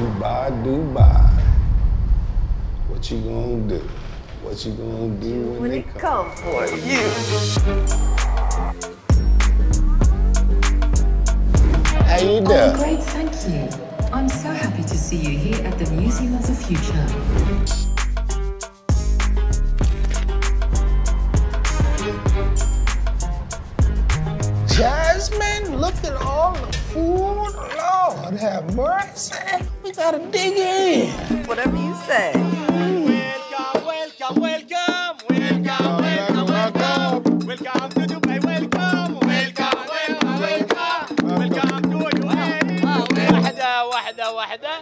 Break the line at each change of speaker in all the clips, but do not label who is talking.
Dubai, Dubai. What you gonna do? What you gonna do when they come for you? How you doing?
Oh, great, thank you. I'm so happy to see you here at the Museum of the Future.
Jasmin, look at all the food. Lord have mercy. We gotta dig in.
Whatever you say.
Welcome, welcome, welcome, welcome, welcome, welcome. Welcome to Dubai, welcome, welcome, welcome, welcome. Welcome to UAE. واحدة واحدة واحدة.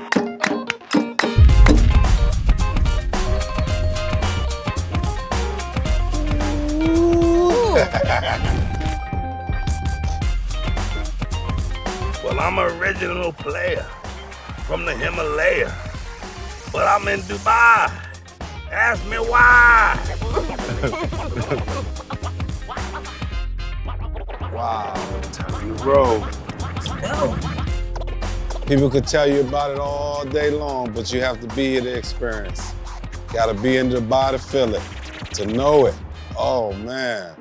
Well, I'm an original player from the Himalaya, but I'm in Dubai. Ask me why.
Wow. Bro. People could tell you about it all day long, but you have to be here to experience. Gotta be in Dubai to feel it, to know it. Oh, man.